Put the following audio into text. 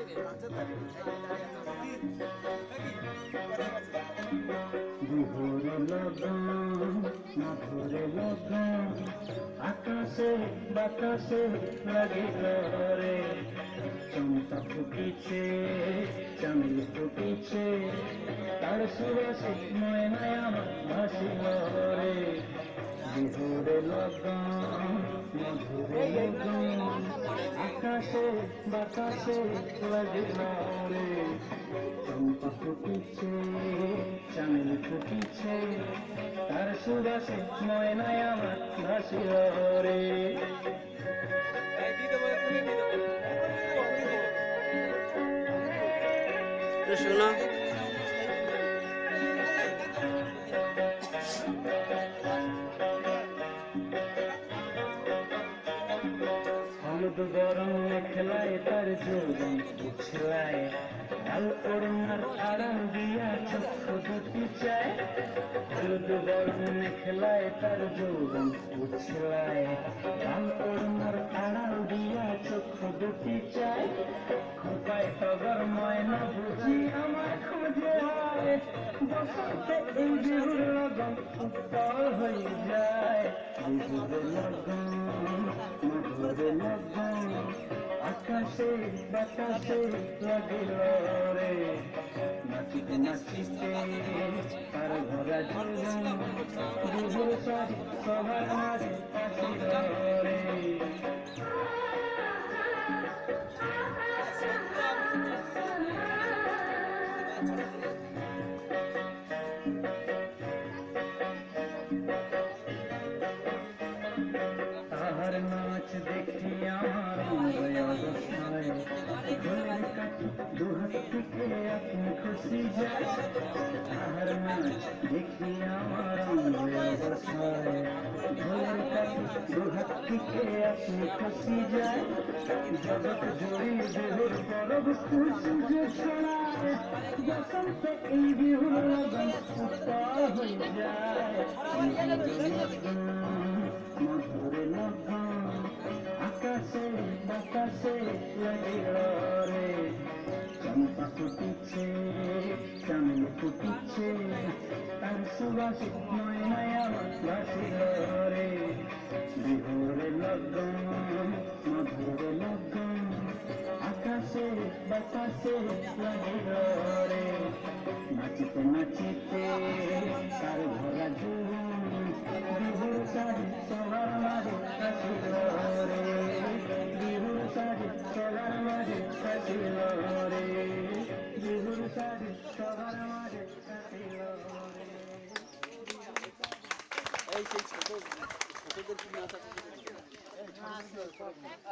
বিহুরে লগন মধুরে লগন আকাশে বাতাসে লাগিল রে চম্পা ফুটিছে চামেলি ফুটিছে তার সুবাসে ময়নায় আমার ভাসিল রে বিহুরে লগন মধুরে লগন আকাশে বাতাসে লাগিল রে চম্পা ফুটিছে চামেলি ফুটিছে তার সুবাসে ময়নায় আমার ভাসিল রে শোনো হলুদ গরম মেখলায় তার যৌবন উছলায় লাল ওড়নার আড়াল দিয়া চক্ষু দুটি চায় হলুদ গরম মেখলায় তার যৌবন উছলায় লাল ওড়নার আড়াল দিয়া চক্ষু দুটি চায় খোপায় টগর ময়না বুঝি আমার খোঁজে হয় বসন্তে এই বিহুর লগন উত্তর হয়ে যায় বিহুর লগন মধুর লগন আকাশে বাতাসে লাগিল রে নাচিতে নাচিতে তার ভরা জীবন বিহুর সারি সবার মাঝে আসিল রে তাহার নাচ দেখি আমার অবস্থায় ঘরের কাছে দুহাত থেকে আপনি খুশি যায় তাহার নাচ দেখি আমার অবস্থায় ঘরের কাছে দুহাত থেকে আপনি খুশি যায় জগৎ জুড়ে বিহুর পরব খুশি যে ছড়ায় বসন্তে এই বিহুর লগন উত্তর হয়ে যায় মধুরে লগন আকাশে বাতাসে লাগিল রে চম্পা ফুটিছে চামেলি ফুটিছে তার সুবাসে ময়নায় আমার ভাসিল রে বিহুরে লগন মধুরে লগন আকাশে বাতাসে লাগিল রে নাচিতে নাচিতে তার ভরা জীবন বিহুর সারি সবার মাঝে আসিল রে বিহুর সারি সবার মাঝে আসিল রে বিহুর সারি সবার মাঝে আসিল রে এই সেই ছোটদের কি নাচ আছে